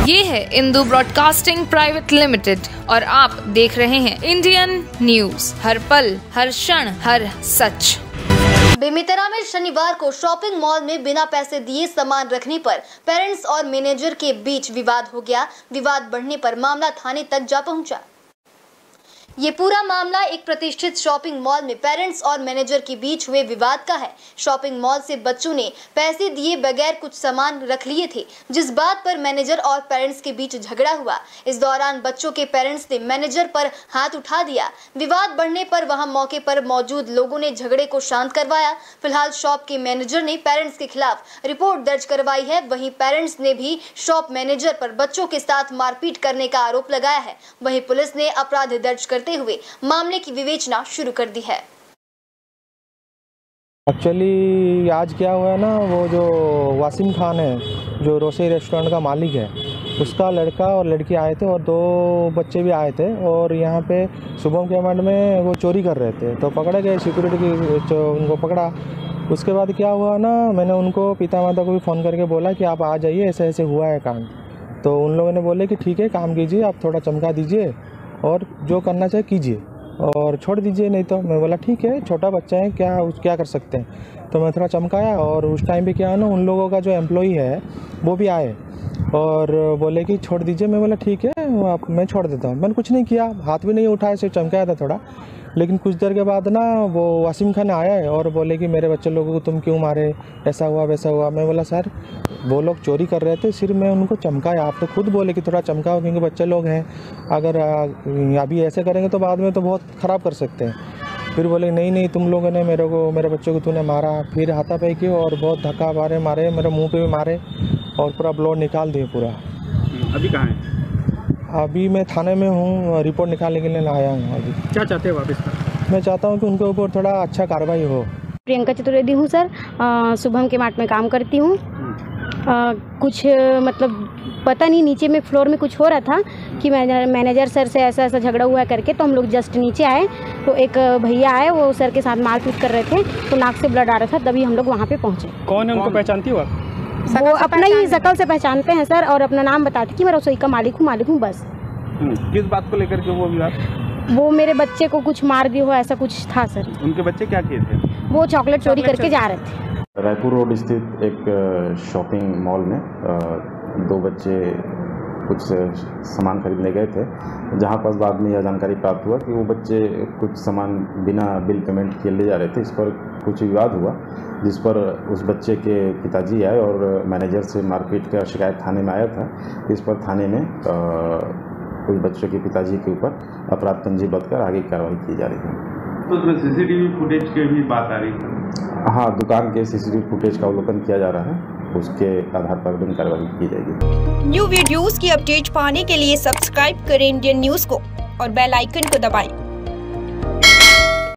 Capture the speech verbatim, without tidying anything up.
ये है Indu broadcasting private limited और आप देख रहे हैं इंडियन न्यूज, हर पल हर क्षण हर सच। बेमेतरा में शनिवार को शॉपिंग मॉल में बिना पैसे दिए सामान रखने पर पेरेंट्स और मैनेजर के बीच विवाद हो गया। विवाद बढ़ने पर मामला थाने तक जा पहुंचा। ये पूरा मामला एक प्रतिष्ठित शॉपिंग मॉल में पेरेंट्स और मैनेजर के बीच हुए विवाद का है। शॉपिंग मॉल से बच्चों ने पैसे दिए बगैर कुछ सामान रख लिए थे, जिस बात पर मैनेजर और पेरेंट्स के बीच झगड़ा हुआ। इस दौरान बच्चों के पेरेंट्स ने मैनेजर पर हाथ उठा दिया। विवाद बढ़ने पर वहां मौके पर मौजूद लोगों ने झगड़े को शांत करवाया। फिलहाल शॉप के मैनेजर ने पेरेंट्स के खिलाफ रिपोर्ट दर्ज करवाई है। वहीं पेरेंट्स ने भी शॉप मैनेजर पर बच्चों के साथ मारपीट करने का आरोप लगाया है। वहीं पुलिस ने अपराध दर्ज कर हुए मामले की विवेचना शुरू कर दी है। एक्चुअली आज क्या हुआ है ना, वो जो वासिम खान है, जो रोसे रेस्टोरेंट का मालिक है, उसका लड़का और लड़की आए थे और दो बच्चे भी आए थे और यहाँ पे शुभम के अमाउंट में वो चोरी कर रहे थे, तो पकड़े गए। सिक्योरिटी की उनको पकड़ा। उसके बाद क्या हुआ ना, मैंने उनको पिता माता को भी फ़ोन करके बोला कि आप आ जाइए, ऐसे ऐसे हुआ है काम। तो उन लोगों ने बोले कि ठीक है, काम कीजिए, आप थोड़ा चमका दीजिए और जो करना चाहे कीजिए और छोड़ दीजिए, नहीं तो। मैं बोला ठीक है, छोटा बच्चा है, क्या क्या कर सकते हैं। तो मैं थोड़ा चमकाया और उस टाइम पे क्या है ना, उन लोगों का जो एम्प्लॉई है वो भी आए और बोले कि छोड़ दीजिए। मैं बोला ठीक है, आप मैं छोड़ देता हूँ। मैंने कुछ नहीं किया, हाथ भी नहीं उठाया, सिर्फ चमकाया था थोड़ा। लेकिन कुछ देर के बाद ना वो वासिम खान आया है और बोले कि मेरे बच्चे लोगों को तुम क्यों मारे, ऐसा हुआ वैसा हुआ। मैं बोला सर, वो लोग चोरी कर रहे थे, सिर्फ मैं उनको चमकाया। आप तो खुद बोले कि थोड़ा चमकाओ क्योंकि बच्चे लोग हैं, अगर अभी ऐसे करेंगे तो बाद में तो बहुत ख़राब कर सकते हैं। फिर बोले नहीं नहीं, तुम लोगों ने मेरे को मेरे बच्चे को तूने मारा। फिर हाथापाई की और बहुत धक्का मारे मारे मेरे मुँह पे भी मारे और पूरा ब्लड निकाल दिए पूरा। अभी कहाँ है? अभी मैं थाने में हूँ, रिपोर्ट निकालने के लिए आया हूँ। अभी क्या चाहते हैं वापस? मैं चाहता हूँ कि उनके ऊपर थोड़ा अच्छा कार्रवाई हो। प्रियंका चतुर्वेदी हूँ सर, शुभम के मार्ट में काम करती हूँ। कुछ मतलब पता नहीं, नीचे में फ्लोर में कुछ हो रहा था कि मैनेजर सर से ऐसा ऐसा झगड़ा हुआ करके, तो हम लोग जस्ट नीचे आए तो एक भैया आए, वो सर के साथ मारपीट कर रहे थे, तो नाक से ब्लड आ रहा था, तभी हम लोग वहाँ पे पहुँचे। कौन है, उनको पहचानती हो आप? वो अपना ही शकल से पहचानते हैं सर, और अपना नाम बताते कि मैं रसोई का मालिक हूँ मालिक हूँ बस। किस बात को लेकर के वो विवाद? वो मेरे बच्चे को कुछ मार दिया हो, ऐसा कुछ था सर। उनके बच्चे क्या किए थे? वो चॉकलेट चोरी करके जा रहे थे। रायपुर रोड स्थित एक शॉपिंग मॉल में दो बच्चे कुछ सामान खरीदने गए थे, जहां पर बाद में यह जानकारी प्राप्त हुआ कि वो बच्चे कुछ सामान बिना बिल पेमेंट किए ले जा रहे थे। इस पर कुछ विवाद हुआ, जिस पर उस बच्चे के पिताजी आए और मैनेजर से मारपीट का शिकायत थाने में आया था। इस पर थाने में कुछ बच्चों के पिताजी के ऊपर अपराध पंजीबद्ध कर आगे कार्रवाई की जा रही है। तो सीसीटीवी फुटेज की भी बात आ रही है? हाँ, दुकान के सीसीटीवी फुटेज का अवलोकन किया जा रहा है, उसके आधार पर भी कार्रवाई की जाएगी। न्यू वीडियोस की अपडेट पाने के लिए सब्सक्राइब करें इंडियन न्यूज को और बेल आइकन को दबाएं।